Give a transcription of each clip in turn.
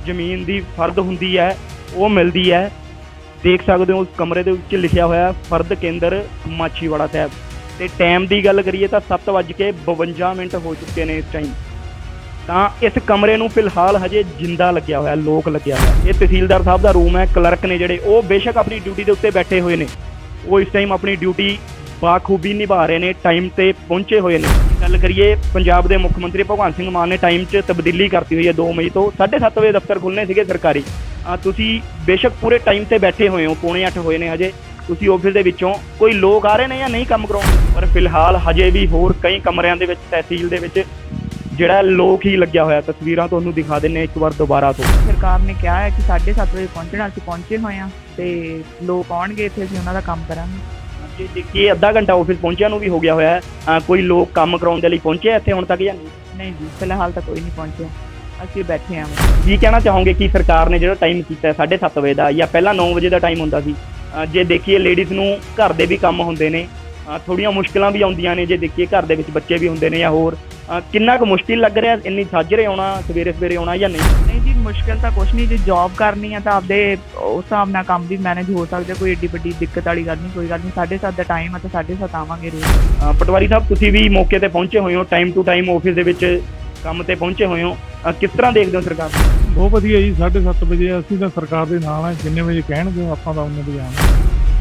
ਜ਼ਮੀਨ ਦੀ ਫਰਦ ਹੁੰਦੀ ਹੈ ਉਹ ਮਿਲਦੀ ਹੈ। ਦੇਖ ਸਕਦੇ ਹੋ ਉਸ ਕਮਰੇ ਦੇ ਵਿੱਚ ਲਿਖਿਆ ਹੋਇਆ ਫਰਦ ਕੇਂਦਰ ਮਾਛੀਵਾੜਾ ਸਾਹਿਬ। ਤੇ ਟਾਈਮ ਦੀ ਗੱਲ ਕਰੀਏ ਤਾਂ 7:52 ਹੋ ਚੁੱਕੇ ਨੇ ਇਸ ਟਾਈਮ। ਤਾਂ ਇਸ ਕਮਰੇ ਨੂੰ ਫਿਲਹਾਲ ਹਜੇ ਜਿੰਦਾ ਲੱਗਿਆ ਹੋਇਆ, ਲੋਕ ਲੱਗਿਆ ਹੋਇਆ। ਇਹ ਤਹਿਸੀਲਦਾਰ ਸਾਹਿਬ ਦਾ ਰੂਮ ਹੈ। ਕਲਰਕ ਨੇ ਜਿਹੜੇ ਉਹ ਬੇਸ਼ੱਕ ਆਪਣੀ ਡਿਊਟੀ ਦੇ ਉੱਤੇ ਬੈਠੇ ਹੋਏ ਨੇ, ਉਹ ਇਸ ਟਾਈਮ ਆਪਣੀ ਡਿਊਟੀ ਬਾਖੂਬੀ ਨਿਭਾ ਰਹੇ ਨੇ, ਟਾਈਮ ਤੇ ਪਹੁੰਚੇ ਹੋਏ ਨੇ। ਗੱਲ ਕਰੀਏ ਪੰਜਾਬ ਦੇ ਮੁੱਖ ਮੰਤਰੀ ਭਗਵੰਤ ਸਿੰਘ ਮਾਨ ਨੇ ਟਾਈਮ 'ਚ ਤਬਦੀਲੀ ਕਰਤੀ ਹੋਈ ਹੈ। 2 ਮਈ ਤੋਂ 7:30 ਵਜੇ ਦਫ਼ਤਰ ਖੁੱਲ੍ਹਣੇ ਸੀਗੇ ਸਰਕਾਰੀ। ਤੁਸੀਂ ਬੇਸ਼ੱਕ ਪੂਰੇ ਟਾਈਮ ਤੇ ਬੈਠੇ ਹੋਏ ਹੋ, 7:45 ਹੋਏ ਨੇ ਹਜੇ। ਤੁਸੀਂ ਆਫਿਸ ਦੇ ਵਿੱਚੋਂ ਕੋਈ ਲੋਕ ਆ ਰਹੇ ਨੇ ਜਾਂ ਨਹੀਂ ਕੰਮ ਕਰਾਉਣ, ਪਰ ਫਿਲਹਾਲ ਹਜੇ ਵੀ ਹੋਰ ਕਈ ਕਮਰਿਆਂ ਦੇ ਵਿੱਚ ਤਹਿਸੀਲ ਦੇ ਵਿੱਚ ਜਿਹੜਾ ਲੋਕ ਹੀ ਲੱਗਿਆ ਹੋਇਆ। ਤਸਵੀਰਾਂ ਤੁਹਾਨੂੰ ਦਿਖਾ ਦਿੰਨੇ ਇੱਕ ਵਾਰ ਦੁਬਾਰਾ ਤੋਂ। ਸਰਕਾਰ ਨੇ ਕਿਹਾ ਹੈ ਕਿ 7:30 ਵਜੇ ਪਹੁੰਚਣਾ, ਅਸੀਂ ਪਹੁੰਚੇ ਹੋਏ ਹਾਂ ਤੇ ਲੋਕ ਆਉਣਗੇ ਇੱਥੇ, ਅਸੀਂ ਉਹਨਾਂ ਦਾ ਕੰਮ ਕਰਾਂਗੇ। ਜੇ ਦੇਖੀਏ ਅੱਧਾ ਘੰਟਾ ਆਫਿਸ ਪਹੁੰਚਿਆ ਨੂੰ ਵੀ ਹੋ ਗਿਆ ਹੋਇਆ ਹੈ। ਕੋਈ ਲੋਕ ਕੰਮ ਕਰਾਉਣ ਦੇ ਲਈ ਪਹੁੰਚੇ ਇੱਥੇ ਹੁਣ ਤੱਕ ਜਾਂ ਨਹੀਂ? ਨਹੀਂ ਜੀ, ਫਿਲਹਾਲ ਤਾਂ ਕੋਈ ਨਹੀਂ ਪਹੁੰਚਿਆ, ਅਸੀਂ ਬੈਠੇ ਹਾਂ। ਕੀ ਕਹਿਣਾ ਚਾਹੋਗੇ ਕਿ ਸਰਕਾਰ ਨੇ ਜਿਹੜਾ ਟਾਈਮ ਕੀਤਾ 7:30 ਵਜੇ ਦਾ, ਜਾਂ ਪਹਿਲਾਂ 9 ਵਜੇ ਦਾ ਟਾਈਮ ਹੁੰਦਾ ਸੀ? ਜੇ ਦੇਖੀਏ ਲੇਡੀਜ਼ ਨੂੰ ਘਰ ਦੇ ਵੀ ਕੰਮ ਹੁੰਦੇ ਨੇ, ਥੋੜ੍ਹੀਆਂ ਮੁਸ਼ਕਿਲਾਂ ਵੀ ਆਉਂਦੀਆਂ ਨੇ। ਜੇ ਦੇਖੀਏ ਘਰ ਦੇ ਵਿੱਚ ਬੱਚੇ ਵੀ ਹੁੰਦੇ ਨੇ ਜਾਂ ਹੋਰ, ਕਿੰਨਾ ਕੁ ਮੁਸ਼ਕਿਲ ਲੱਗ ਰਿਹਾ ਇੰਨੀ ਸਾਜਰੇ ਆਉਣਾ, ਸਵੇਰੇ ਸਵੇਰੇ ਆਉਣਾ ਜਾਂ ਨਹੀਂ? ਨਹੀਂ ਜੀ, ਮੁਸ਼ਕਿਲ ਤਾਂ ਕੁਛ ਨਹੀਂ। ਜੇ ਜੋਬ ਕਰਨੀ ਆ ਤਾਂ ਆਪਦੇ ਉਸ ਹਿਸਾਬ ਨਾਲ ਕੰਮ ਵੀ ਮੈਨੇਜ ਹੋ ਸਕਦਾ, ਕੋਈ ਏਡੀ ਵੱਡੀ ਦਿੱਕਤ ਵਾਲੀ ਗੱਲ ਨਹੀਂ। ਕੋਈ ਗੱਲ ਨਹੀਂ, 7:30 ਦਾ ਟਾਈਮ ਆ ਤਾਂ 7:30 ਆਵਾਂਗੇ ਰੋਜ਼। ਪਟਵਾਰੀ ਸਾਹਿਬ, ਤੁਸੀਂ ਵੀ ਮੌਕੇ ਤੇ ਪਹੁੰਚੇ ਹੋਏ ਹੋ, ਟਾਈਮ ਟੂ ਟਾਈਮ ਆਫਿਸ ਦੇ ਵਿੱਚ ਕੰਮ ਤੇ ਪਹੁੰਚੇ ਹੋਏ ਹੋ। ਕਿਸ ਤਰ੍ਹਾਂ ਦੇਖਦੇ ਹੋ ਸਰਕਾਰ? ਬਹੁਤ ਵਧੀਆ ਜੀ। 7:30 ਵਜੇ ਅਸੀਂ ਤਾਂ ਸਰਕਾਰ ਦੇ ਨਾਲ ਹਾਂ, ਜਿੰਨੇ ਵਜੇ ਕਹਿਣਗੇ ਆਪਾਂ ਤਾਂ ਉਨੇ ਵਜੇ ਆਵਾਂਗੇ।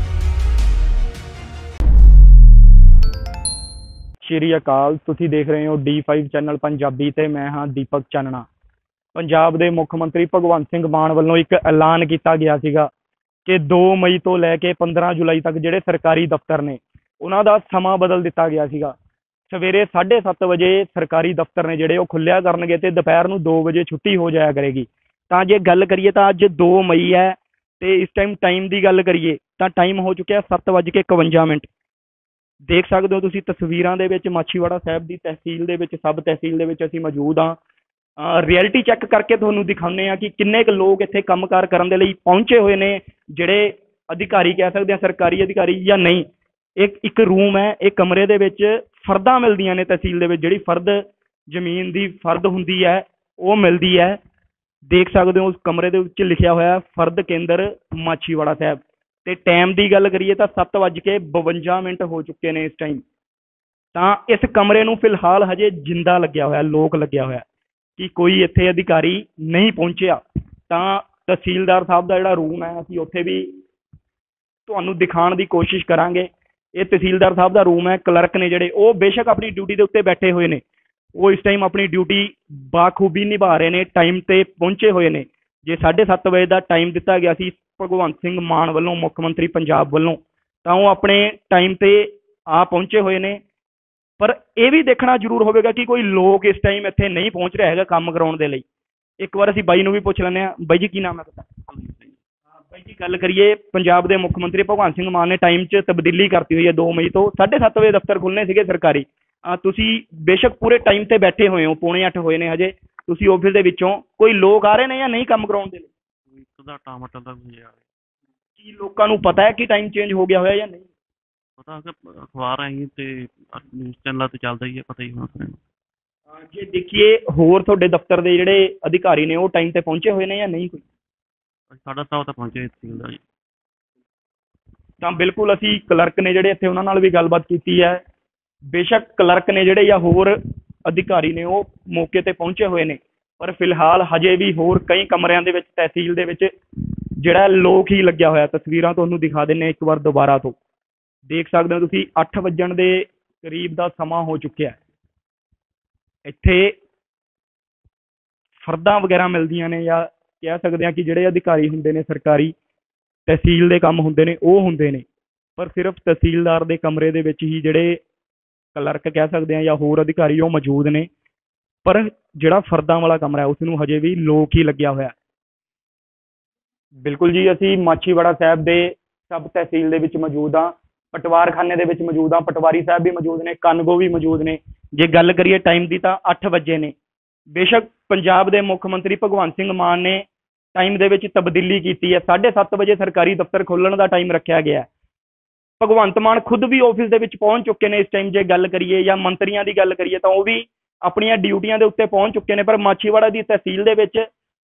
ਸ਼੍ਰੀ ਅਕਾਲ, ਤੁਸੀਂ ਦੇਖ ਰਹੇ ਹੋ D5 ਚੈਨਲ ਪੰਜਾਬੀ ਤੇ ਮੈਂ ਹਾਂ ਦੀਪਕ ਚਾਨਣਾ। ਪੰਜਾਬ ਦੇ ਮੁੱਖ ਮੰਤਰੀ ਭਗਵੰਤ ਸਿੰਘ ਮਾਨ ਵੱਲੋਂ ਇੱਕ ਐਲਾਨ ਕੀਤਾ ਗਿਆ ਸੀਗਾ ਕਿ 2 ਮਈ ਤੋਂ ਲੈ ਕੇ 15 ਜੁਲਾਈ ਤੱਕ ਜਿਹੜੇ ਸਰਕਾਰੀ ਦਫ਼ਤਰ ਨੇ ਉਹਨਾਂ ਦਾ ਸਮਾਂ ਬਦਲ ਦਿੱਤਾ ਗਿਆ ਸੀਗਾ। ਸਵੇਰੇ 7:30 ਵਜੇ ਸਰਕਾਰੀ ਦਫ਼ਤਰ ਨੇ ਜਿਹੜੇ ਉਹ ਖੁੱਲਿਆ ਕਰਨਗੇ ਤੇ ਦੁਪਹਿਰ ਨੂੰ 2 ਵਜੇ ਛੁੱਟੀ ਹੋ ਜਾਇਆ ਕਰੇਗੀ। ਤਾਂ ਜੇ ਗੱਲ ਕਰੀਏ ਤਾਂ ਅੱਜ 2 ਮਈ ਹੈ ਤੇ ਇਸ ਟਾਈਮ ਦੀ ਗੱਲ ਕਰੀਏ ਤਾਂ ਟਾਈਮ ਹੋ ਚੁੱਕਿਆ 7:51। ਦੇਖ ਸਕਦੇ ਹੋ ਤੁਸੀਂ ਤਸਵੀਰਾਂ ਦੇ ਵਿੱਚ ਮਾਛੀਵਾੜਾ ਸਾਹਿਬ ਦੀ ਤਹਿਸੀਲ ਦੇ ਵਿੱਚ, ਸਬ ਤਹਿਸੀਲ ਦੇ ਵਿੱਚ ਅਸੀਂ ਮੌਜੂਦ ਹਾਂ। ਰਿਐਲਿਟੀ ਚੈੱਕ ਕਰਕੇ ਤੁਹਾਨੂੰ ਦਿਖਾਉਂਦੇ ਹਾਂ ਕਿ ਕਿੰਨੇ ਕੁ ਲੋਕ ਇੱਥੇ ਕੰਮਕਾਰ ਕਰਨ ਦੇ ਲਈ ਪਹੁੰਚੇ ਹੋਏ ਨੇ, ਜਿਹੜੇ ਅਧਿਕਾਰੀ ਕਹਿ ਸਕਦੇ ਆ, ਸਰਕਾਰੀ ਅਧਿਕਾਰੀ ਜਾਂ ਨਹੀਂ। ਇੱਕ ਰੂਮ ਹੈ, ਇਹ ਕਮਰੇ ਦੇ ਵਿੱਚ ਫਰਦਾਂ ਮਿਲਦੀਆਂ ਨੇ ਤਹਿਸੀਲ ਦੇ ਵਿੱਚ। ਜਿਹੜੀ ਫਰਦ ਜ਼ਮੀਨ ਦੀ ਫਰਦ ਹੁੰਦੀ ਹੈ ਉਹ ਮਿਲਦੀ ਹੈ। ਦੇਖ ਸਕਦੇ ਹੋ ਉਸ ਕਮਰੇ ਦੇ ਵਿੱਚ ਲਿਖਿਆ ਹੋਇਆ ਫਰਦ ਕੇਂਦਰ ਮਾਛੀਵਾੜਾ ਸਾਹਿਬ। ਤੇ ਟਾਈਮ ਦੀ ਗੱਲ ਕਰੀਏ ਤਾਂ 7:52 ਹੋ ਚੁੱਕੇ ਨੇ ਇਸ ਟਾਈਮ। ਤਾਂ ਇਸ ਕਮਰੇ ਨੂੰ ਫਿਲਹਾਲ ਹਜੇ ਜਿੰਦਾ ਲੱਗਿਆ ਹੋਇਆ, ਲੋਕ ਲੱਗਿਆ ਹੋਇਆ ਕਿ ਕੋਈ ਇੱਥੇ ਅਧਿਕਾਰੀ ਨਹੀਂ ਪਹੁੰਚਿਆ। ਤਾਂ ਤਹਿਸੀਲਦਾਰ ਸਾਹਿਬ ਦਾ ਜਿਹੜਾ ਰੂਮ ਹੈ, ਅਸੀਂ ਉੱਥੇ ਵੀ ਤੁਹਾਨੂੰ ਦਿਖਾਉਣ ਦੀ ਕੋਸ਼ਿਸ਼ ਕਰਾਂਗੇ। ਇਹ ਤਹਿਸੀਲਦਾਰ ਸਾਹਿਬ ਦਾ ਰੂਮ ਹੈ। ਕਲਰਕ ਨੇ ਜਿਹੜੇ ਉਹ ਬੇਸ਼ੱਕ ਆਪਣੀ ਡਿਊਟੀ ਦੇ ਉੱਤੇ ਬੈਠੇ ਹੋਏ ਨੇ, ਉਹ ਇਸ ਟਾਈਮ ਆਪਣੀ ਡਿਊਟੀ ਬਾਖੂਬੀ ਨਿਭਾ ਰਹੇ ਨੇ, ਟਾਈਮ ਤੇ ਪਹੁੰਚੇ ਹੋਏ ਨੇ। ਜੇ 7:30 ਵਜੇ ਦਾ ਟਾਈਮ ਦਿੱਤਾ ਗਿਆ ਸੀ ਭਗਵੰਤ ਸਿੰਘ ਮਾਨ ਵੱਲੋਂ, ਮੁੱਖ ਮੰਤਰੀ ਪੰਜਾਬ ਵੱਲੋਂ, ਤਾਂ ਉਹ ਆਪਣੇ ਟਾਈਮ ਤੇ ਆ ਪਹੁੰਚੇ ਹੋਏ ਨੇ। ਪਰ ਇਹ ਵੀ ਦੇਖਣਾ ਜ਼ਰੂਰ ਹੋਵੇਗਾ ਕਿ ਕੋਈ ਲੋਕ ਇਸ ਟਾਈਮ ਇੱਥੇ ਨਹੀਂ ਪਹੁੰਚ ਰਿਹਾ ਹੈਗਾ ਕੰਮ ਕਰਾਉਣ ਦੇ ਲਈ। ਇੱਕ ਵਾਰ ਅਸੀਂ ਬਾਈ ਨੂੰ ਵੀ ਪੁੱਛ ਲੈਂਦੇ ਹਾਂ। ਬਾਈ ਜੀ, ਕੀ ਨਾਮ ਹੈ ਤੁਹਾਡਾ? ਬਾਈ ਜੀ, ਗੱਲ ਕਰੀਏ ਪੰਜਾਬ ਦੇ ਮੁੱਖ ਮੰਤਰੀ ਭਗਵੰਤ ਸਿੰਘ ਮਾਨ ਨੇ ਟਾਈਮ 'ਚ ਤਬਦੀਲੀ ਕਰਤੀ ਹੋਈ ਹੈ। 2 ਮਈ ਤੋਂ 7:30 ਵਜੇ ਦਫ਼ਤਰ ਖੁੱਲ੍ਹਣੇ ਸੀਗੇ ਸਰਕਾਰੀ। ਤੁਸੀਂ ਬੇਸ਼ੱਕ ਪੂਰੇ ਟਾਈਮ ਤੇ ਬੈਠੇ ਹੋਏ ਹੋ, 7:45 ਹੋਏ ਨੇ ਹਜੇ। ਤੁਸੀਂ ਆਫਿਸ ਦੇ ਵਿੱਚੋਂ ਕੋਈ ਲੋਕ ਆ ਰਹੇ ਨੇ ਜਾਂ ਨਹੀਂ ਕੰਮ ਕਰਾਉਣ ਦੇ ਲਈ? ਕੀ ਲੋਕਾਂ ਨੂੰ ਪਤਾ ਹੈ ਕਿ ਟਾਈਮ ਚੇਂਜ ਹੋ ਗਿਆ ਹੋਇਆ ਜਾਂ ਨਹੀਂ? ਪਤਾ ਅਖਬਾਰ ਆਈ ਤੇ ਨਿਊਜ਼ ਚੈਨਲਾਂ ਤੇ ਚੱਲਦਾ ਹੀ ਹੈ, ਪਤਾ ਹੀ ਹੋਣਾ। ਜੇ ਦੇਖੀਏ ਹੋਰ ਤੁਹਾਡੇ ਦਫ਼ਤਰ ਦੇ ਜਿਹੜੇ ਅਧਿਕਾਰੀ ਨੇ ਉਹ ਟਾਈਮ ਤੇ ਪਹੁੰਚੇ ਹੋਏ ਨੇ ਜਾਂ ਨਹੀਂ? ਕੋਈ 7:30 ਤਾਂ ਪਹੁੰਚੇ ਤਹਿਸੀਲਦਾਰ ਜੀ। ਤਾਂ ਬਿਲਕੁਲ ਅਸੀਂ ਕਲਰਕ ਨੇ ਜਿਹੜੇ ਇੱਥੇ ਉਹਨਾਂ ਨਾਲ ਵੀ ਗੱਲਬਾਤ ਕੀਤੀ ਹੈ। ਬੇਸ਼ੱਕ ਕਲਰਕ ਨੇ ਜਿਹੜੇ ਜਾਂ ਹੋਰ ਅਧਿਕਾਰੀ ਨੇ ਉਹ ਮੌਕੇ ਤੇ ਪਹੁੰਚੇ ਹੋਏ ਨੇ, ਪਰ ਫਿਲਹਾਲ ਹਜੇ ਵੀ ਹੋਰ ਕਈ ਕਮਰਿਆਂ ਦੇ ਵਿੱਚ ਤਹਿਸੀਲ ਦੇ ਵਿੱਚ ਜਿਹੜਾ ਲੋਕ ਹੀ ਲੱਗਿਆ ਹੋਇਆ। ਤਸਵੀਰਾਂ ਤੁਹਾਨੂੰ ਦਿਖਾ ਦਿੰਨੇ ਇੱਕ ਵਾਰ ਦੁਬਾਰਾ ਤੋਂ। ਦੇਖ ਸਕਦੇ ਹੋ ਤੁਸੀਂ 8 ਵੱਜਣ ਦੇ ਕਰੀਬ ਦਾ ਸਮਾਂ ਹੋ ਚੁੱਕਿਆ। ਇੱਥੇ ਫਰਦਾਂ ਵਗੈਰਾ ਮਿਲਦੀਆਂ ਨੇ, ਜਾਂ ਕਹਿ ਸਕਦੇ ਹਾਂ ਕਿ ਜਿਹੜੇ ਅਧਿਕਾਰੀ ਹੁੰਦੇ ਨੇ ਸਰਕਾਰੀ ਤਹਿਸੀਲ ਦੇ ਕੰਮ ਹੁੰਦੇ ਨੇ ਉਹ ਹੁੰਦੇ ਨੇ, ਪਰ ਸਿਰਫ ਤਹਿਸੀਲਦਾਰ ਦੇ ਕਮਰੇ ਦੇ ਵਿੱਚ ਹੀ ਜਿਹੜੇ ਕਲਰਕ ਕਹਿ ਸਕਦੇ ਹਾਂ ਜਾਂ ਹੋਰ ਅਧਿਕਾਰੀ ਉਹ ਮੌਜੂਦ ਨੇ। ਪਰ ਜਿਹੜਾ ਫਰਦਾਂ ਵਾਲਾ ਕਮਰਾ ਹੈ ਉਸ ਨੂੰ ਹਜੇ ਵੀ ਲੋਕ ਹੀ ਲੱਗਿਆ ਹੋਇਆ। ਬਿਲਕੁਲ ਜੀ, ਅਸੀਂ ਮਾਛੀਵਾੜਾ ਸਾਹਿਬ ਦੇ ਸਬ ਤਹਿਸੀਲ ਦੇ ਵਿੱਚ ਮੌਜੂਦ ਹਾਂ, ਪਟਵਾਰਖਾਨੇ ਦੇ ਵਿੱਚ ਮੌਜੂਦ ਹਾਂ। ਪਟਵਾਰੀ ਸਾਹਿਬ ਵੀ ਮੌਜੂਦ ਨੇ, ਕਾਨੂੰਗੋ ਵੀ ਮੌਜੂਦ ਨੇ। ਜੇ ਗੱਲ ਕਰੀਏ ਟਾਈਮ ਦੀ ਤਾਂ 8 ਵਜੇ ਨੇ। ਬੇਸ਼ੱਕ ਪੰਜਾਬ ਦੇ ਮੁੱਖ ਮੰਤਰੀ ਭਗਵੰਤ ਸਿੰਘ ਮਾਨ ਨੇ ਟਾਈਮ ਦੇ ਵਿੱਚ ਤਬਦੀਲੀ ਕੀਤੀ ਹੈ। 7:30 ਵਜੇ ਸਰਕਾਰੀ ਦਫ਼ਤਰ ਖੋਲ੍ਹਣ ਦਾ ਟਾਈਮ ਰੱਖਿਆ ਗਿਆ। ਭਗਵੰਤ ਮਾਨ ਖੁਦ ਵੀ ਆਫਿਸ ਦੇ ਵਿੱਚ ਪਹੁੰਚ ਚੁੱਕੇ ਨੇ ਇਸ ਟਾਈਮ। ਜੇ ਗੱਲ ਕਰੀਏ ਜਾਂ ਮੰਤਰੀਆਂ ਦੀ ਗੱਲ ਕਰੀਏ ਤਾਂ ਉਹ ਵੀ ਆਪਣੀਆਂ ਡਿਊਟੀਆਂ ਦੇ ਉੱਤੇ ਪਹੁੰਚ ਚੁੱਕੇ ਨੇ। ਪਰ ਮਾਛੀਵਾੜਾ ਦੀ ਤਹਿਸੀਲ ਦੇ ਵਿੱਚ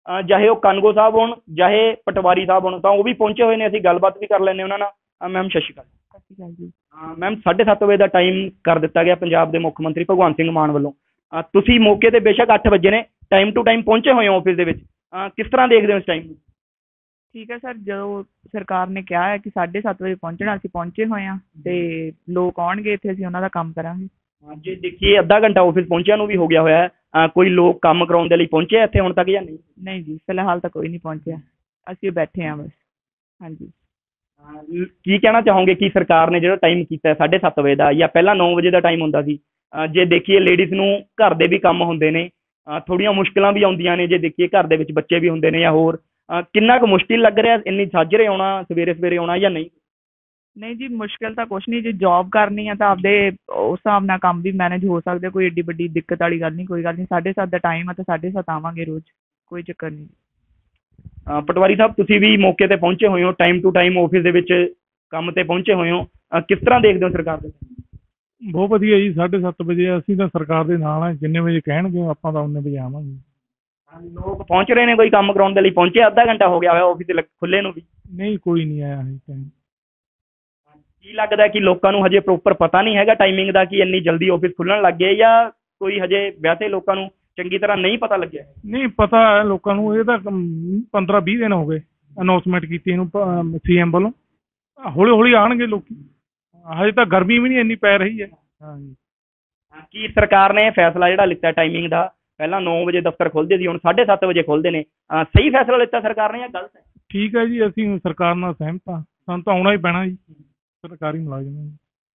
ਚਾਹੇ ਉਹ ਕਾਨਗੋ ਸਾਹਿਬ ਹੋਣ ਚਾਹੇ ਪਟਵਾਰੀ ਸਾਹਿਬ ਹੋਣ, ਤਾਂ ਉਹ ਵੀ ਪਹੁੰਚੇ ਹੋਏ ਨੇ। ਅਸੀਂ ਗੱਲਬਾਤ ਵੀ ਕਰ ਲੈਂਦੇ ਉਹਨਾਂ ਨਾਲ। ਮੈਮ ਸਤਿ ਸ਼੍ਰੀ ਅਕਾਲ। ਸਤਿ ਸ਼੍ਰੀ ਅਕਾਲ ਜੀ। ਮੈਮ 7:30 ਵਜੇ ਦਾ ਟਾਈਮ ਕਰ ਦਿੱਤਾ ਗਿਆ ਪੰਜਾਬ ਦੇ ਮੁੱਖ ਮੰਤਰੀ ਭਗਵੰਤ ਸਿੰਘ ਮਾਨ ਵੱਲੋਂ। ਤੁਸੀਂ ਮੌਕੇ ਤੇ ਬੇਸ਼ੱਕ 8 ਵਜੇ ਨੇ, ਟਾਈਮ ਟੂ ਟਾਈਮ ਪਹੁੰਚੇ ਹੋਏ ਹੋ ਆਫਿਸ ਦੇ ਵਿੱਚ। ਕਿਸ ਤਰ੍ਹਾਂ ਦੇਖਦੇ ਹੋ ਇਸ ਟਾਈਮ ਨੂੰ? ਠੀਕ ਹੈ ਸਰ, ਜਦੋਂ ਸਰਕਾਰ ਨੇ ਕਿਹਾ ਹੈ ਕਿ 7:30 ਵਜੇ ਪਹੁੰਚਣਾ, ਅਸੀਂ ਪਹੁੰਚੇ ਹੋਏ ਹਾਂ ਤੇ ਲੋਕ ਆਉਣਗੇ ਇੱਥੇ, ਅਸੀਂ ਉਹਨਾਂ ਦਾ ਕੰਮ ਕਰਾਂਗੇ। ਜੇ ਦੇਖੀਏ ਅੱਧਾ ਘੰਟਾ ਆਫਿਸ ਪਹੁੰਚਿਆ ਨੂੰ ਵੀ ਹੋ ਗਿਆ ਹੋਇਆ ਹੈ, ਕੋਈ ਲੋਕ ਕੰਮ ਕਰਾਉਣ ਦੇ ਲਈ ਪਹੁੰਚੇ ਇੱਥੇ ਹੁਣ ਤੱਕ ਜਾਂ ਨਹੀਂ? ਨਹੀਂ ਜੀ, ਫਿਲਹਾਲ ਤਾਂ ਕੋਈ ਨਹੀਂ ਪਹੁੰਚਿਆ, ਅਸੀਂ ਬੈਠੇ ਹਾਂ ਬਸ। ਹਾਂਜੀ, ਕੀ ਕਹਿਣਾ ਚਾਹੋਗੇ ਕਿ ਸਰਕਾਰ ਨੇ ਜਿਹੜਾ ਟਾਈਮ ਕੀਤਾ 7:30 ਵਜੇ ਦਾ, ਜਾਂ ਪਹਿਲਾਂ 9 ਵਜੇ ਦਾ ਟਾਈਮ ਹੁੰਦਾ ਸੀ? ਜੇ ਦੇਖੀਏ ਲੇਡੀਜ਼ ਨੂੰ ਘਰ ਦੇ ਵੀ ਕੰਮ ਹੁੰਦੇ ਨੇ, ਥੋੜ੍ਹੀਆਂ ਮੁਸ਼ਕਿਲਾਂ ਵੀ ਆਉਂਦੀਆਂ ਨੇ। ਜੇ ਦੇਖੀਏ ਘਰ ਦੇ ਵਿੱਚ ਬੱਚੇ ਵੀ ਹੁੰਦੇ ਨੇ ਜਾਂ ਹੋਰ, ਕਿੰਨਾ ਕੁ ਮੁਸ਼ਕਿਲ ਲੱਗ ਰਿਹਾ ਇੰਨੀ ਸਾਜਰੇ ਆਉਣਾ, ਸਵੇਰੇ ਸਵੇਰੇ ਆਉਣਾ ਜਾਂ ਨਹੀਂ? ਨਹੀਂ ਜੀ, ਮੁਸ਼ਕਿਲ ਤਾਂ ਕੁਛ ਨਹੀਂ। ਜੇ ਜੌਬ ਕਰਨੀ ਆ ਤਾਂ ਆਪਦੇ ਉਸ ਹਿਸਾਬ ਨਾਲ ਕੰਮ ਵੀ ਮੈਨੇਜ ਹੋ ਸਕਦੇ, ਕੋਈ ਏਡੀ ਵੱਡੀ ਦਿੱਕਤ ਵਾਲੀ ਗੱਲ ਨਹੀਂ। ਕੋਈ ਗੱਲ ਨਹੀਂ, 7:30 ਦਾ ਟਾਈਮ ਆ ਤਾਂ 7:30 ਆਵਾਂਗੇ ਰੋਜ਼, ਕੋਈ ਚੱਕਰ ਨਹੀਂ। ਪਟਵਾਰੀ ਸਾਹਿਬ, ਤੁਸੀਂ ਵੀ ਮੌਕੇ ਤੇ ਪਹੁੰਚੇ ਹੋਏ ਹੋ, ਟਾਈਮ ਟੂ ਟਾਈਮ ਆਫਿਸ ਦੇ ਵਿੱਚ ਕੰਮ ਤੇ ਪਹੁੰਚੇ ਹੋਏ ਹੋ। ਕਿਸ ਤਰ੍ਹਾਂ ਦੇਖਦੇ ਹੋ ਸਰਕਾਰ ਦੇ? ਬਹੁਤ ਵਧੀਆ ਜੀ। 7:30 ਵਜੇ ਅਸੀਂ ਤਾਂ ਸਰਕਾਰ ਦੇ ਨਾਲ ਆ, ਜਿੰਨੇ ਵਜੇ ਕਹਿਣਗੇ ਆਪਾਂ ਤਾਂ ਉਨੇ ਵਜੇ ਆਵਾਂਗੇ। ਲੋਕ ਪਹੁੰਚ ਰਹੇ ਨੇ, ਕੋਈ ਕੰਮ ਕਰਾਉਣ ਦੇ ਲਈ ਪਹੁੰਚੇ? ਅੱਧਾ ਘੰਟਾ ਹੋ ਗਿਆ ਹੋਇਆ ਆਫਿਸ ਖੁੱਲੇ ਨੂੰ ਵੀ। ਨਹੀਂ, ਕੋਈ ਨਹੀਂ ਆਇਆ ਹਜੇ ਟਾਈਮ। ਕੀ ਲੱਗਦਾ ਕਿ ਲੋਕਾਂ ਨੂੰ ਹਜੇ ਪ੍ਰੋਪਰ ਪਤਾ ਨਹੀਂ ਹੈਗਾ ਟਾਈਮਿੰਗ ਦਾ, ਕਿ ਇੰਨੀ ਜਲਦੀ ਆਫਿਸ ਖੁੱਲਣ ਲੱਗ ਗਏ, ਜਾਂ ਕੋਈ ਹਜੇ ਵੈਸੇ ਲੋਕਾਂ ਨੂੰ ਚੰਗੀ ਤਰ੍ਹਾਂ ਨਹੀਂ ਪਤਾ ਲੱਗਿਆ? ਨਹੀਂ, ਪਤਾ ਹੈ ਲੋਕਾਂ ਨੂੰ। ਇਹ ਤਾਂ 15-20 ਦਿਨ ਹੋ ਗਏ ਅਨਾਉਂਸਮੈਂਟ ਕੀਤੀ ਇਹਨੂੰ CM ਵੱਲੋਂ। ਹੌਲੀ ਹੌਲੀ ਆਉਣਗੇ ਲੋਕੀ, ਹਜੇ ਤਾਂ ਗਰਮੀ ਵੀ ਨਹੀਂ ਇੰਨੀ ਪੈ ਰਹੀ ਹੈ। ਹਾਂਜੀ, ਕੀ ਸਰਕਾਰ ਨੇ ਫੈਸਲਾ ਜਿਹੜਾ ਲਿੱਤਾ ਟਾਈਮਿੰਗ ਦਾ, ਪਹਿਲਾਂ 9 ਵਜੇ ਦਫ਼ਤਰ ਖੁੱਲ੍ਹਦੇ ਸੀ, ਹੁਣ 7:30 ਵਜੇ ਖੁੱਲ੍ਹਦੇ ਨੇ, ਸਹੀ ਫੈਸਲਾ ਲਿੱਤਾ ਸਰਕਾਰ ਨੇ ਜਾਂ ਗਲਤ ਹੈ? ਠੀਕ ਹੈ ਜੀ, ਅਸੀਂ ਸਰਕਾਰ ਨਾਲ ਸਹਿਮਤ ਹਾਂ। ਸਾਨੂੰ ਤਾਂ ਆਉਣਾ ਹੀ ਪੈਣਾ ਜੀ, ਸਰਕਾਰੀ ਮੁਲਾਜ਼ਮ ਹਾਂ।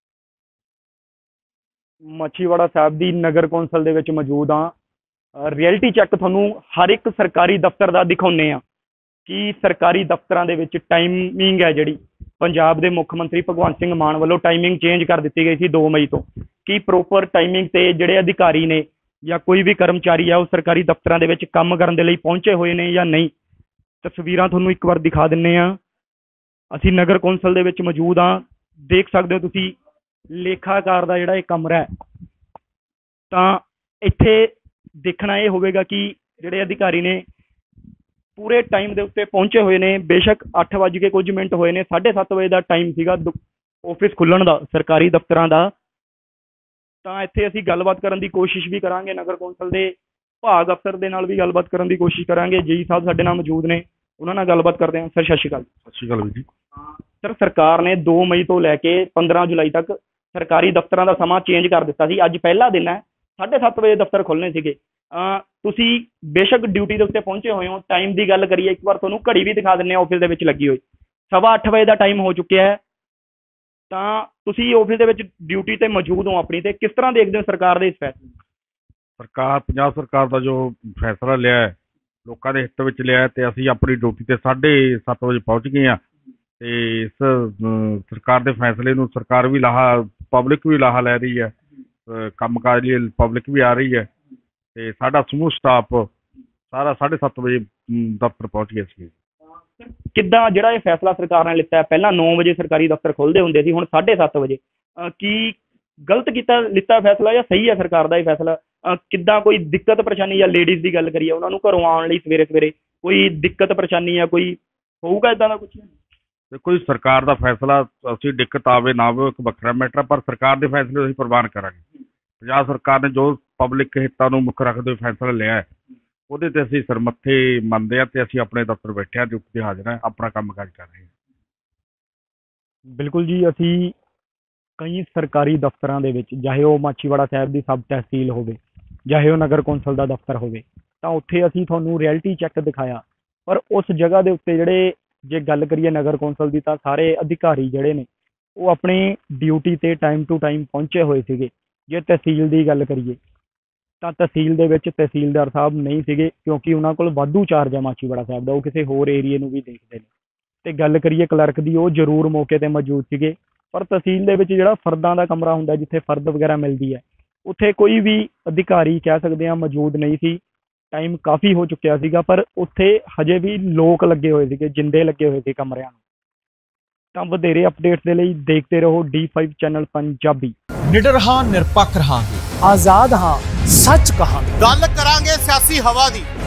ਮਾਛੀਵਾੜਾ ਸਾਹਿਬ ਦੀ ਨਗਰ ਕੌਂਸਲ ਦੇ ਵਿੱਚ ਮੌਜੂਦ ਹਾਂ। ਰਿਐਲਿਟੀ ਚੈੱਕ ਤੁਹਾਨੂੰ ਹਰ ਇੱਕ ਸਰਕਾਰੀ ਦਫ਼ਤਰ ਦਾ ਦਿਖਾਉਂਦੇ ਹਾਂ ਕਿ ਸਰਕਾਰੀ ਦਫ਼ਤਰਾਂ ਦੇ ਵਿੱਚ ਟਾਈਮਿੰਗ ਹੈ ਜਿਹੜੀ ਪੰਜਾਬ ਦੇ ਮੁੱਖ ਮੰਤਰੀ ਭਗਵੰਤ ਸਿੰਘ ਮਾਨ ਵੱਲੋਂ ਟਾਈਮਿੰਗ ਚੇਂਜ ਕਰ ਦਿੱਤੀ ਗਈ ਸੀ 2 ਮਈ ਤੋਂ। ਕੀ ਪ੍ਰੋਪਰ ਟਾਈਮਿੰਗ 'ਤੇ ਜਿਹੜੇ ਅਧਿਕਾਰੀ ਨੇ ਜਾਂ ਕੋਈ ਵੀ ਕਰਮਚਾਰੀ ਆ ਉਹ ਸਰਕਾਰੀ ਦਫ਼ਤਰਾਂ ਦੇ ਵਿੱਚ ਕੰਮ ਕਰਨ ਦੇ ਲਈ ਪਹੁੰਚੇ ਹੋਏ ਨੇ ਜਾਂ ਨਹੀਂ? ਤਸਵੀਰਾਂ ਤੁਹਾਨੂੰ ਇੱਕ ਵਾਰ ਦਿਖਾ ਦਿੰਦੇ ਹਾਂ। ਅਸੀਂ ਨਗਰ ਕੌਂਸਲ ਦੇ ਵਿੱਚ ਮੌਜੂਦ ਹਾਂ। ਦੇਖ ਸਕਦੇ ਹੋ ਤੁਸੀਂ ਲੇਖਾਕਾਰ ਦਾ ਜਿਹੜਾ ਇਹ ਕਮਰਾ ਹੈ, ਤਾਂ ਇੱਥੇ ਦੇਖਣਾ ਇਹ ਹੋਵੇਗਾ ਕਿ ਜਿਹੜੇ ਅਧਿਕਾਰੀ ਨੇ ਪੂਰੇ ਟਾਈਮ ਦੇ ਉੱਤੇ ਪਹੁੰਚੇ ਹੋਏ ਨੇ। ਬੇਸ਼ੱਕ 8:00 ਹੋਏ ਨੇ, 7:30 ਵਜੇ ਦਾ ਟਾਈਮ ਸੀਗਾ ਆਫਿਸ ਖੁੱਲ੍ਹਣ ਦਾ ਸਰਕਾਰੀ ਦਫ਼ਤਰਾਂ ਦਾ। ਤਾਂ ਇੱਥੇ ਅਸੀਂ ਗੱਲਬਾਤ ਕਰਨ ਦੀ ਕੋਸ਼ਿਸ਼ ਵੀ ਕਰਾਂਗੇ, ਨਗਰ ਕੌਂਸਲ ਦੇ ਵਿਭਾਗ ਅਫਸਰ ਦੇ ਨਾਲ ਵੀ ਗੱਲਬਾਤ ਕਰਨ ਦੀ ਕੋਸ਼ਿਸ਼ ਕਰਾਂਗੇ। ਜੀ ਸਾਹਿਬ ਸਾਡੇ ਨਾਲ ਮੌਜੂਦ ਨੇ, ਉਹਨਾਂ ਨਾਲ ਗੱਲਬਾਤ ਕਰਦੇ ਹਾਂ। ਸਰ ਸਤਿ ਸ਼੍ਰੀ ਅਕਾਲ। ਸਤਿ ਸ਼੍ਰੀ ਅਕਾਲ ਜੀ। ਸਰ, ਸਰਕਾਰ ਨੇ 2 ਮਈ ਤੋਂ ਲੈ ਕੇ 15 ਜੁਲਾਈ ਤੱਕ ਸਰਕਾਰੀ ਦਫ਼ਤਰਾਂ ਦਾ ਸਮਾਂ ਚੇਂਜ ਕਰ ਦਿੱਤਾ ਸੀ। ਅੱਜ ਪਹਿਲਾ ਦਿਨ ਹੈ, 7:30 ਵਜੇ ਦਫ਼ਤਰ ਖੁੱਲ੍ਹਣੇ ਸੀਗੇ। ਤੁਸੀਂ ਬੇਸ਼ੱਕ ਡਿਊਟੀ ਦੇ ਉੱਤੇ ਪਹੁੰਚੇ ਹੋਏ ਹੋ। ਟਾਈਮ ਦੀ ਗੱਲ ਕਰੀਏ, ਇੱਕ ਵਾਰ ਤੁਹਾਨੂੰ ਘੜੀ ਵੀ ਦਿਖਾ ਦਿੰਦੇ ਹਾਂ ਆਫਿਸ ਦੇ ਵਿੱਚ ਲੱਗੀ ਹੋਈ। 8:15 ਵਜੇ ਦਾ ਟਾਈਮ ਹੋ ਚੁੱਕਿਆ ਹੈ, ਤਾਂ ਤੁਸੀਂ ਆਫਿਸ ਦੇ ਵਿੱਚ ਡਿਊਟੀ ਤੇ ਮੌਜੂਦ ਹੋ ਆਪਣੀ, ਤੇ ਕਿਸ ਤਰ੍ਹਾਂ ਦੇਖਦੇ ਹੋ ਸਰਕਾਰ ਦੇ ਇਸ ਫੈਸਲੇ ਨੂੰ? ਪੰਜਾਬ ਸਰਕਾਰ ਦਾ ਜੋ ਫੈਸਲਾ ਲਿਆ ਹੈ, ਲੋਕਾਂ ਦੇ ਹਿੱਤ ਵਿੱਚ ਲਿਆ ਹੈ, ਤੇ ਅਸੀਂ ਆਪਣੀ ਡਿਊਟੀ ਤੇ 7:30 ਵਜੇ ਪਹੁੰਚ ਗਏ ਹਾਂ। ਤੇ ਇਸ ਸਰਕਾਰ ਦੇ ਫੈਸਲੇ ਨੂੰ ਸਰਕਾਰ ਵੀ ਪਬਲਿਕ ਵੀ ਲਾਹਾ ਲੈ ਰਹੀ ਹੈ, ਕੰਮਕਾਜ ਲਈ ਪਬਲਿਕ ਵੀ ਆ ਰਹੀ ਹੈ, ਤੇ ਸਾਡਾ ਸਮੂਹ ਸਟਾਫ ਸਾਰਾ 7:30 ਵਜੇ ਦਫ਼ਤਰ ਪਹੁੰਚ ਗਿਆ ਸੀ। ਕਿੱਦਾਂ ਜਿਹੜਾ ਇਹ ਫੈਸਲਾ ਸਰਕਾਰ ਨੇ ਲਿੱਤਾ ਹੈ, ਪਹਿਲਾਂ 9 ਵਜੇ ਸਰਕਾਰੀ ਦਫ਼ਤਰ ਖੁੱਲ੍ਹਦੇ ਹੁੰਦੇ ਸੀ, ਹੁਣ 7:30 ਵਜੇ, ਕੀ ਗਲਤ ਲਿੱਤਾ ਫੈਸਲਾ ਜਾਂ ਸਹੀ ਹੈ ਸਰਕਾਰ ਦਾ ਇਹ ਫੈਸਲਾ? ਕਿੱਦਾਂ ਕੋਈ ਦਿੱਕਤ ਪਰੇਸ਼ਾਨੀ, ਜਾਂ ਲੇਡੀਜ਼ ਦੀ ਗੱਲ ਕਰੀਏ ਉਹਨਾਂ ਨੂੰ ਘਰੋਂ ਆਉਣ ਲਈ ਸਵੇਰੇ ਸਵੇਰੇ ਕੋਈ ਦਿੱਕਤ ਪਰੇਸ਼ਾਨੀ ਜਾਂ ਕੋਈ ਹੋਊਗਾ ਇੱਦਾਂ ਦਾ ਕੁਛ? ਦੇਖੋ ਜੀ, ਸਰਕਾਰ ਦਾ ਫੈਸਲਾ, ਅਸੀਂ ਦਿੱਕਤ ਆਵੇ ਨਾ ਆਵੇ ਇੱਕ ਵੱਖਰਾ ਮੈਟਰ, ਪਰ ਸਰਕਾਰ ਦੇ ਫੈਸਲੇ ਅਸੀਂ ਪ੍ਰਵਾਨ ਕਰਾਂਗੇ। ਪੰਜਾਬ ਸਰਕਾਰ ਨੇ ਜੋ ਪਬਲਿਕ ਹਿੱਤਾਂ ਨੂੰ ਮੁੱਖ ਰੱਖਦੇ ਹੋਏ ਫੈਸਲਾ ਲਿਆ ਹੈ, ਉਹਦੇ ਤੇ ਅਸੀਂ ਸਰਮੱਥੇ ਮੰਨਦੇ ਹਾਂ, ਤੇ ਅਸੀਂ ਆਪਣੇ ਦਫ਼ਤਰ ਬੈਠੇ ਹਾਂ, ਡਿਊਟੀ ਤੇ ਹਾਜ਼ਰ ਹਾਂ, ਆਪਣਾ ਕੰਮ ਕਾਜ ਕਰ ਰਹੇ ਹਾਂ। ਬਿਲਕੁਲ ਜੀ, ਅਸੀਂ ਕਈ ਸਰਕਾਰੀ ਦਫ਼ਤਰਾਂ ਦੇ ਵਿੱਚ, ਚਾਹੇ ਉਹ ਮਾਛੀਵਾੜਾ ਸਾਹਿਬ ਦੀ ਸਬ ਤਹਿਸੀਲ ਹੋਵੇ, ਚਾਹੇ ਉਹ ਨਗਰ ਕੌਂਸਲ ਦਾ ਦਫ਼ਤਰ ਹੋਵੇ, ਤਾਂ ਉੱਥੇ ਅਸੀਂ ਤੁਹਾਨੂੰ ਰਿਐਲਿਟੀ ਚੈੱਕ ਦਿਖਾਇਆ। ਪਰ ਉਸ ਜਗ੍ਹਾ ਦੇ ਉੱਤੇ ਜਿਹੜੇ, ਜੇ ਗੱਲ ਕਰੀਏ ਨਗਰ ਕੌਂਸਲ ਦੀ, ਤਾਂ ਸਾਰੇ ਅਧਿਕਾਰੀ ਜਿਹੜੇ ਨੇ ਉਹ ਆਪਣੀ ਡਿਊਟੀ 'ਤੇ ਟਾਈਮ ਟੂ ਟਾਈਮ ਪਹੁੰਚੇ ਹੋਏ ਸੀਗੇ। ਜੇ ਤਹਿਸੀਲ ਦੀ ਗੱਲ ਕਰੀਏ ਤਾਂ ਤਹਿਸੀਲ ਦੇ ਵਿੱਚ ਤਹਿਸੀਲਦਾਰ ਸਾਹਿਬ ਨਹੀਂ ਸੀਗੇ, ਕਿਉਂਕਿ ਉਹਨਾਂ ਕੋਲ ਵਾਧੂ ਚਾਰਜ ਹੈ ਮਾਛੀਵਾੜਾ ਸਾਹਿਬ ਦਾ, ਉਹ ਕਿਸੇ ਹੋਰ ਏਰੀਏ ਨੂੰ ਵੀ ਦੇਖਦੇ ਨੇ। ਤੇ ਗੱਲ ਕਰੀਏ ਕਲਰਕ ਦੀ, ਉਹ ਜ਼ਰੂਰ ਮੌਕੇ 'ਤੇ ਮੌਜੂਦ ਸੀਗੇ, ਪਰ ਤਹਿਸੀਲ ਦੇ ਵਿੱਚ ਜਿਹੜਾ ਫਰਦਾਂ ਦਾ ਕਮਰਾ ਹੁੰਦਾ, ਜਿੱਥੇ ਫਰਦ ਵਗੈਰਾ ਮਿਲਦੀ ਹੈ, ਉੱਥੇ ਕੋਈ ਵੀ ਅਧਿਕਾਰੀ ਕਹਿ ਸਕਦੇ ਹਾਂ ਮੌਜੂਦ ਨਹੀਂ ਸੀ। ਟਾਈਮ ਕਾਫੀ ਹੋ ਚੁੱਕਿਆ ਸੀਗਾ, ਪਰ ਉੱਥੇ ਹਜੇ ਵੀ ਲੋਕ ਲੱਗੇ ਹੋਏ ਸੀਗੇ, ਜਿੰਦੇ ਲੱਗੇ ਹੋਏ ਸੀ ਕਮਰਿਆਂ ਨੂੰ। ਤਾਂ ਵਧੇਰੇ ਅਪਡੇਟਸ ਦੇ ਲਈ ਦੇਖਦੇ ਰਹੋ D5 ਚੈਨਲ ਪੰਜਾਬੀ। ਨਿਡਰ ਹਾਂ, ਨਿਰਪੱਖ ਰਹਾਂਗੇ, ਆਜ਼ਾਦ ਹਾਂ, ਸੱਚ ਕਹਾਂਗੇ। ਗੱਲ ਕਰਾਂਗੇ ਸਿਆਸੀ ਹਵਾ ਦੀ,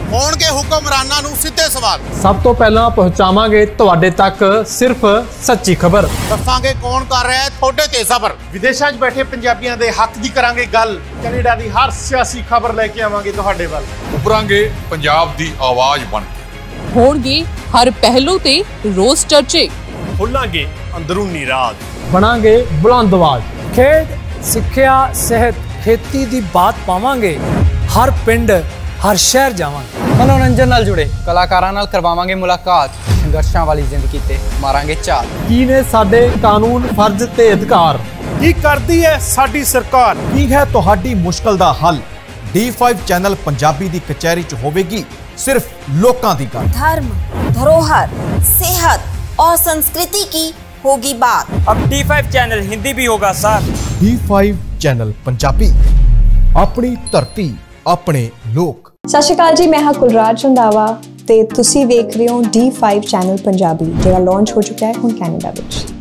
ਹੋਣਗੇ ਹੁਕਮਰਾਨਾਂ ਨੂੰ ਸਿੱਧੇ ਸਵਾਲ। ਸਭ ਤੋਂ ਪਹਿਲਾਂ ਪਹੁੰਚਾਵਾਂਗੇ ਤੁਹਾਡੇ ਤੱਕ ਸਿਰਫ ਸੱਚੀ ਖਬਰ। ਦੱਸਾਂਗੇ ਕੌਣ ਕਰ ਰਿਹਾ ਹੈ ਤੁਹਾਡੇ ਤੇ ਜ਼ਬਰ। ਵਿਦੇਸ਼ਾਂ 'ਚ ਬੈਠੇ ਪੰਜਾਬੀਆਂ ਦੇ ਹੱਕ ਦੀ ਕਰਾਂਗੇ ਗੱਲ। ਕੈਨੇਡਾ ਦੀ ਹਰ ਸਿਆਸੀ ਖਬਰ ਲੈ ਕੇ ਆਵਾਂਗੇ ਤੁਹਾਡੇ ਵੱਲ। ਉਭਰਾਂਗੇ ਪੰਜਾਬ ਦੀ ਆਵਾਜ਼ ਬਣ ਕੇ। ਹੋਣਗੇ ਹਰ ਪਹਿਲੂ ਤੇ ਰੋਜ਼ ਚਰਚੇ। ਖੋਲਾਂਗੇ ਅੰਦਰੂਨੀ ਰਾਜ। ਬਣਾਂਗੇ ਬੁਲੰਦ ਆਵਾਜ਼। ਖੇਡ, ਸਿੱਖਿਆ, ਸਿਹਤ, ਖੇਤੀ ਦੀ ਬਾਤ ਪਾਵਾਂਗੇ। ਹਰ ਪਿੰਡ, ਹਰ ਸ਼ਹਿਰ ਜਾਵਾਂਗੇ। ਮਨੋਰੰਜਨ ਨਾਲ ਜੁੜੇ ਕਲਾਕਾਰਾਂ ਨਾਲ ਕਰਵਾਵਾਂਗੇ ਮੁਲਾਕਾਤ। ਸੰਘਰਸ਼ਾਂ ਵਾਲੀ ਜ਼ਿੰਦਗੀ ਤੇ ਮਾਰਾਂਗੇ ਝਾਤ। ਕੀ ਨੇ ਸਾਡੇ ਕਾਨੂੰਨ, ਫਰਜ਼ ਤੇ ਅਧਿਕਾਰ? ਕੀ ਕਰਦੀ ਹੈ ਸਾਡੀ ਸਰਕਾਰ? ਕੀ ਹੈ ਤੁਹਾਡੀ ਮੁਸ਼ਕਲ ਦਾ ਹੱਲ? D5 ਚੈਨਲ ਪੰਜਾਬੀ ਦੀ ਕਚਹਿਰੀ 'ਚ ਹੋਵੇਗੀ सिर्फ लोकां दी गल। धर्म, धरोहर, सेहत और संस्कृति की होगी बात। अब D5 चैनल हिंदी भी होगा सर। D5 चैनल पंजाबी, अपनी धरती, अपने लोक। सत श्री अकाल जी, मैं हाँ कुलराज रंधावा ते तुसी वेख रहे हो D5 चैनल पंजाबी, जिहड़ा लॉन्च हो चुका है हुण कैनेडा विच।